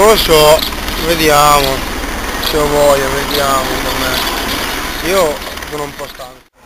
lo so, vediamo, se ho voglia, vediamo com'è. Io sono un po' stanco.